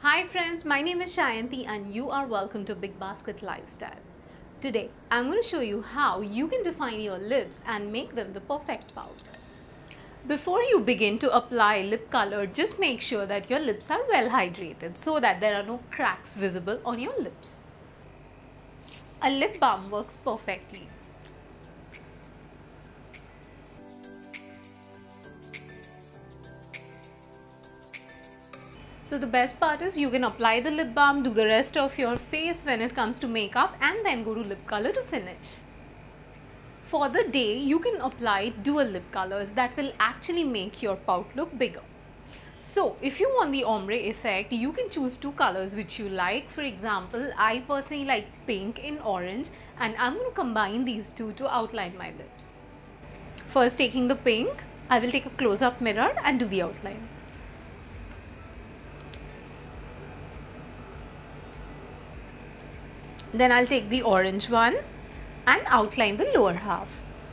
Hi friends, my name is Shayanti and you are welcome to Big Basket Lifestyle. Today, I'm going to show you how you can define your lips and make them the perfect pout. Before you begin to apply lip color, just make sure that your lips are well hydrated so that there are no cracks visible on your lips. A lip balm works perfectly. So the best part is you can apply the lip balm, do the rest of your face when it comes to makeup, and then go to lip color to finish. For the day, you can apply dual lip colors that will actually make your pout look bigger. So if you want the ombre effect, you can choose two colors which you like. For example, I personally like pink and orange, and I'm going to combine these two to outline my lips. First, taking the pink, I will take a close-up mirror and do the outline. Then I'll take the orange one and outline the lower half.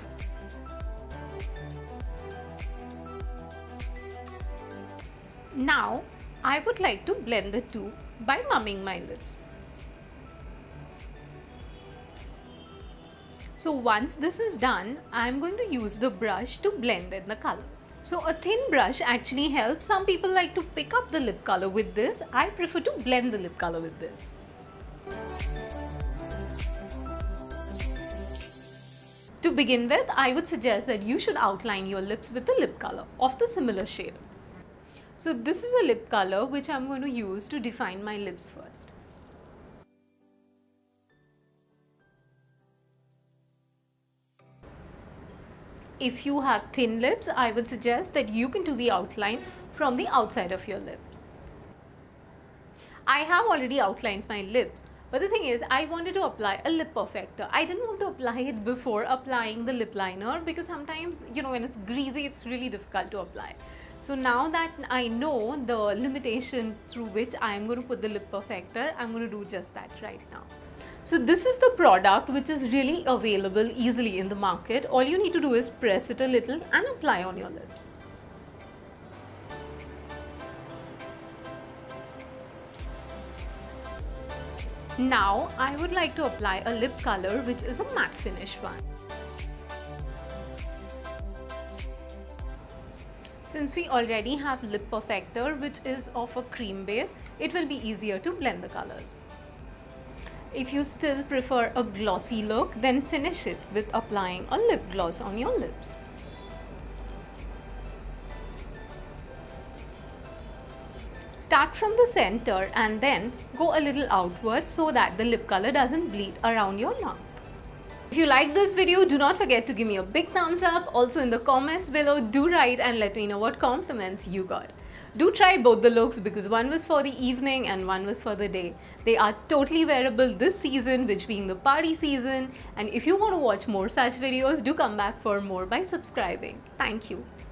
Now, I would like to blend the two by mumming my lips. So once this is done, I'm going to use the brush to blend in the colors. So a thin brush actually helps. Some people like to pick up the lip color with this. I prefer to blend the lip color with this. To begin with, I would suggest that you should outline your lips with a lip color of the similar shade. So this is a lip color which I'm going to use to define my lips first. If you have thin lips, I would suggest that you can do the outline from the outside of your lips. I have already outlined my lips. But the thing is, I wanted to apply a lip perfector. I didn't want to apply it before applying the lip liner because sometimes, when it's greasy, it's really difficult to apply. So now that I know the limitation through which I am going to put the lip perfector, I'm going to do just that right now. So this is the product which is really available easily in the market. All you need to do is press it a little and apply on your lips. Now, I would like to apply a lip color which is a matte finish one. Since we already have lip perfector which is of a cream base, it will be easier to blend the colors. If you still prefer a glossy look, then finish it with applying a lip gloss on your lips. Start from the center and then go a little outwards so that the lip color doesn't bleed around your mouth. If you like this video, do not forget to give me a big thumbs up. Also in the comments below, do write and let me know what compliments you got. Do try both the looks because one was for the evening and one was for the day. They are totally wearable this season, which being the party season. And if you want to watch more such videos, do come back for more by subscribing. Thank you.